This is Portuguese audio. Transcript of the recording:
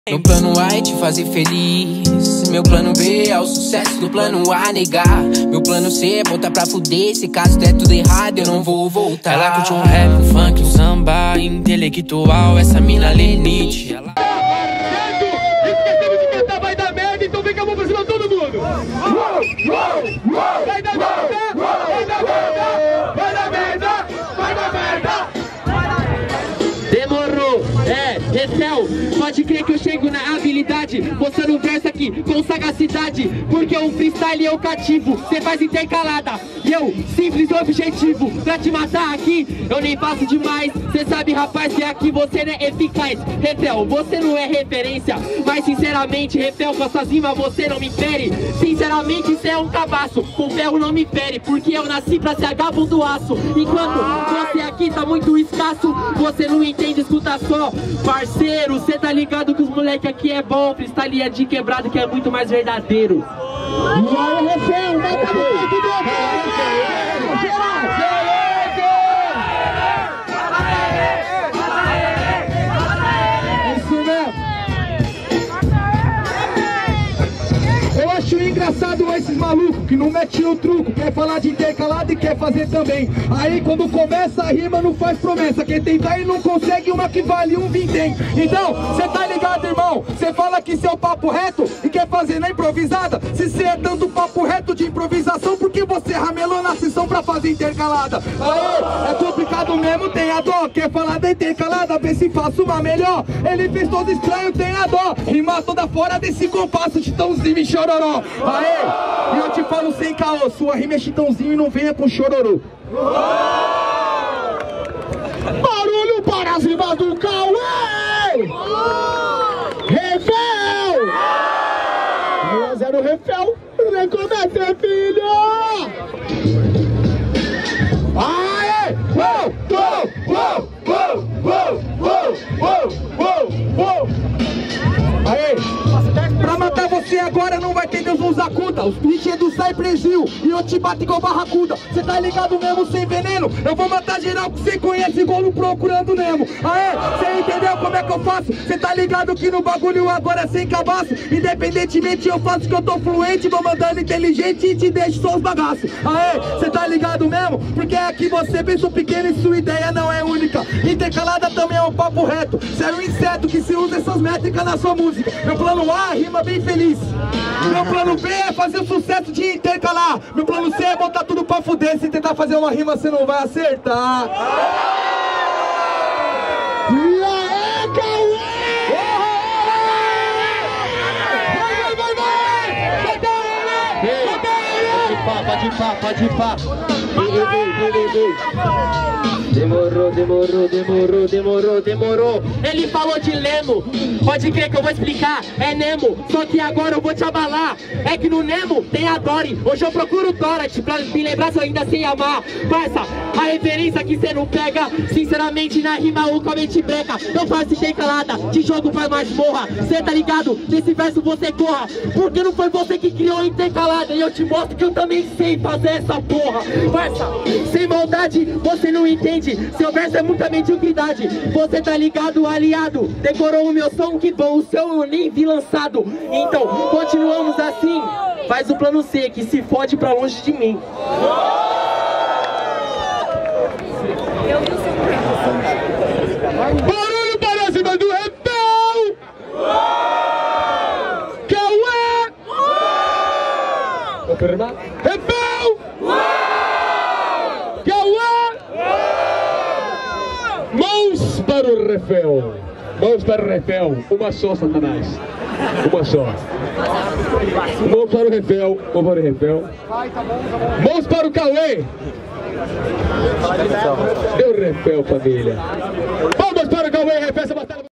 Meu plano A é te fazer feliz. Meu plano B é o sucesso do plano A negar. Meu plano C é botar pra fuder. Se caso der tudo errado eu não vou voltar. Ela curte um rap, um funk, um samba intelectual, essa mina lenite. Ela... Esquecemos de cantar, vai dar merda, então vem que eu vou pra cima de todo mundo. Vai dar merda, vai dar merda, vai dar merda, vai dar merda. Demorou, Refel, pode crer que eu chego na habilidade, mostrando um verso aqui com sagacidade, porque o freestyle eu cativo, cê faz intercalada, e eu, simples objetivo, pra te matar aqui, eu nem faço demais, cê sabe rapaz que aqui você não é eficaz. Refel, você não é referência, mas sinceramente, Refel, com essas rimas você não me fere, sinceramente cê é um cabaço, com ferro não me fere, porque eu nasci pra ser agapo do aço, enquanto você aqui tá muito escasso, você não entende, escuta só, parceiro, cê tá ligado que os moleque aqui é bom, freestyle é de quebrado que é muito mais verdadeiro. E aí, Refel, mata muito engraçado esses malucos que não metem o truco, quer falar de intercalado e quer fazer também. Aí quando começa a rima não faz promessa, quem tentar e não consegue uma que vale um vintém. Então, cê tá ligado, irmão? Cê fala que seu papo reto e quer fazer na improvisada. Se cê é tanto papo reto de improvisação, por que você ramelou na sessão pra fazer intercalada? Aí, é complicado mesmo, tem a dó. Quer falar da intercalada, vê se faço uma melhor. Ele fez todo estranho, tem a dó. Rima toda fora desse compasso, Chitãozinho e Chororó. Aê, e eu te falo sem caô, sua rima é Chitãozinho e não venha com chororô. Barulho para as rimas do Cauê! Refel! 1-0 Refel, recomeça, filho! Aê! Uou! Uou! Uou! Uou! Uou! Uou! Uou! Uou! Aê! Pra matar você agora não vai ter Deus nos acuda. Os brinquedos sai presil e eu te bato igual barracuda. Cê tá ligado mesmo sem veneno? Eu vou matar geral que cê conhece igual no Procurando Nemo. Aê, cê entendeu como é que eu faço? Cê tá ligado que no bagulho agora é sem cabaço. Independentemente eu faço que eu tô fluente, vou mandando inteligente e te deixo só os bagaços. Aê, cê tá ligado mesmo? Porque aqui você pensou pequeno e sua ideia não é única. Intercalada também é um papo reto. Cê é um inseto que se usa essas métricas na sua música. Meu plano A rima bem feliz. Meu plano B é fazer o sucesso de intercalar. Meu plano C é botar tudo pra fuder. Se tentar fazer uma rima você não vai acertar. E aí, Cauê! Pode ir pá, pode ir pá. Demorou. Ele falou de Lemo, pode crer que eu vou explicar, é Nemo, só que agora eu vou te abalar. É que no Nemo tem a Dory, hoje eu procuro o Dorothy pra me lembrar se eu ainda sei amar. Parça, a referência que cê não pega, sinceramente na rima o comente breca. Eu faço intercalada, de jogo faz mais morra. Cê tá ligado? Nesse verso você corra, porque não foi você que criou a intercalada. E eu te mostro que eu também sei fazer essa porra. Parça, sem maldade, você não entende. Seu verso é muita mediocridade. Você tá ligado, aliado? Decorou o meu som, que bom. O seu eu nem vi lançado. Então, continuamos assim. Faz o plano C, que se fode pra longe de mim. Barulho para cima do Refel! Cauê! Confirma? Refel! Cauê! Mãos para o Refel! Mãos para o Refel! Uma só, Satanás! Uma só! Mãos para o Refel! Mãos para o Refel! Mãos para o Cauê! Deu Refel, família! Vamos para o Cauê, Refel, essa batalha!